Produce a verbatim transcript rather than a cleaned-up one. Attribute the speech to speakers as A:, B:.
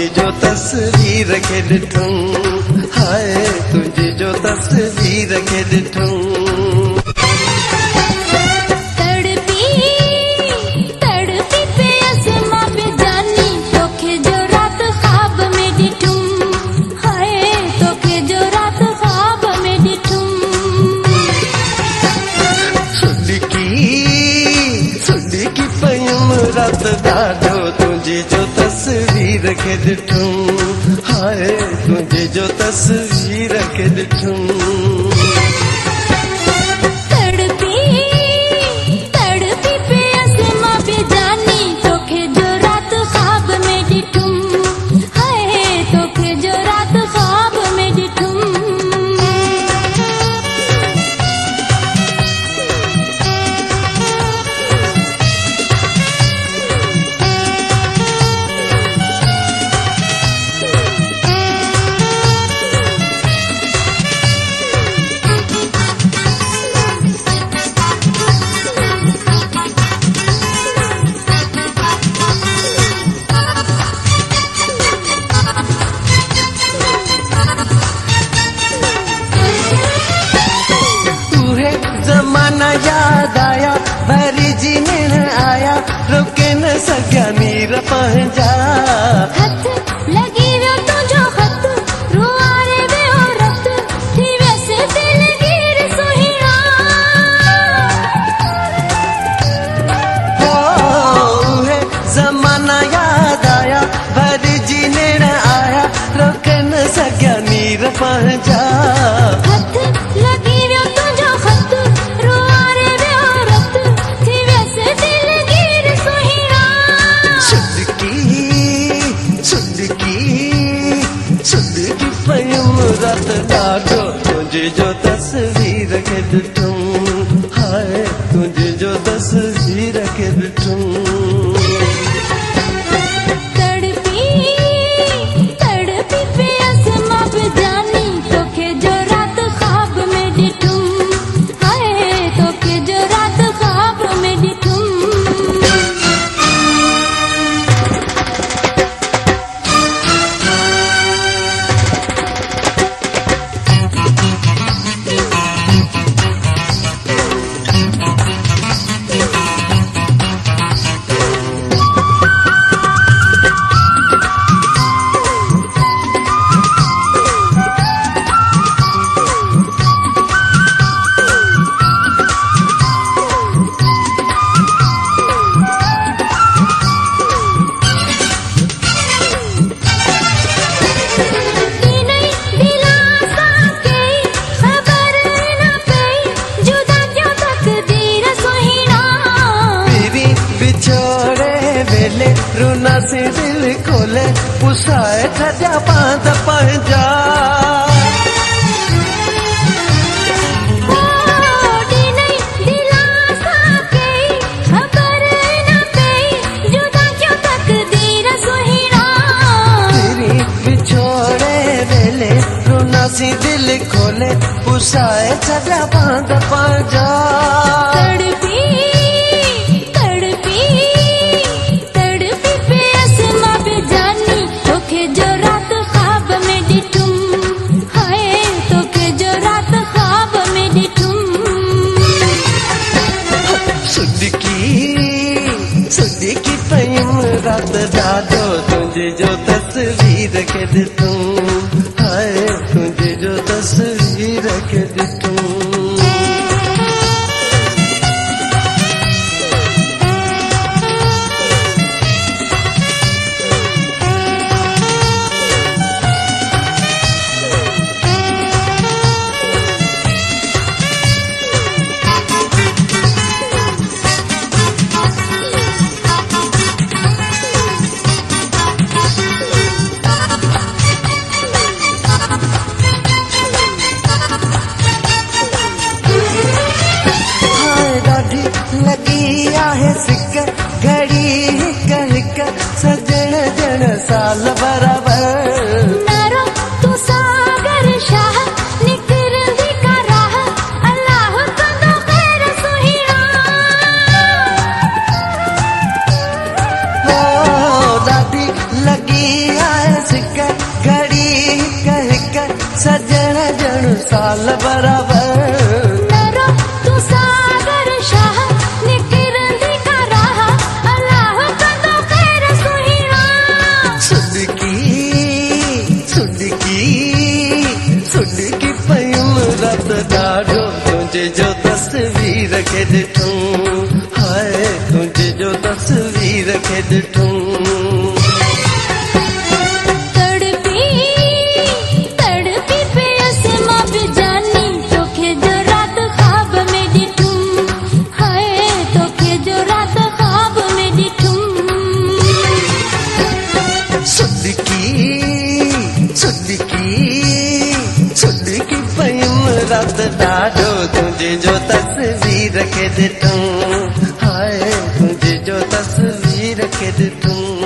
A: तुझी जो तस्वीर के ॾिठूं, हाय तुझी जो तस्वीर के ॾिठूं। रात ॾाढो तुझी जो तस्वीर के ॾिठूं, हाय तुझी जो तस्वीर के ॾिठूं।
B: तड़पी तड़पी प्यास मां बेजानी तोखे जो रात ख्वाब में ॾिठूं, हाय तोखे जो रात ख्वाब में ॾिठूं।
A: ज़माना याद आया भरी जीने आया, रुके न सघिया नीर पंहिंजा।
B: हथ लगी वियो तुंहिंजो हथ रुआरे वियो रत, थी वियसि दिलगीर सुहिणा।
A: उहे ज़माना याद आया भरी जीने आया, रुके न सघिया नीर पंहिंजा।
B: हथ लगी वियो तुंहिंजो हथ रुआरे वियो रत, थी वियसि दिलगीर सुहिणा।
A: सुदकी सुदकी सुदकी पयुम रात ॾाढो तुझी जो तस्वीर के ॾिठूं, हाय तुझी जो तस्वीर के ॾिठूं।
B: तड़पी तड़पी प्यास मां बेजानी तोखे जो रात ख्वाब में ॾिठूं, हाय तोखे जो रात ख्वाब में ॾिठूं।
A: रूना से दिल खोले पुसाए छॾिया बांध पंहिंजा। विछोड़े वेले रूना से दिल खोले पुसाए छॾिया बांध पंहिंजा। सुदकी पयुम रात ॾाढो तुझी जो तस्वीर के ॾिठूं, हाय तुझी जो तस्वीर के ॾिठूं। लगी आहे सिक घड़ी हिक हिक सजण जण साल बराबर।
B: नारो तू सागर शाह निकरंदी का राह, अल्लाह कंदो खैर सुहिणा।
A: हो ॾाढी लगी आहे साल बराबर
B: नरो तू सागर शाह निकिरंदी का राह अल्लाह कंदो खैर सुहिणा
A: सुडकी सुडकी सुडकी पयुम रात ॾाढो तुंहिंजे जो तस्वीर खे ॾिठूं हाय तुंहिंजे जो तस्वीर खे ॾिठूं रात ॾाढो तुंहिंजे जो तस्वीर खे ॾिठूं हाय तुंहिंजे जो तस्वीर खे ॾिठूं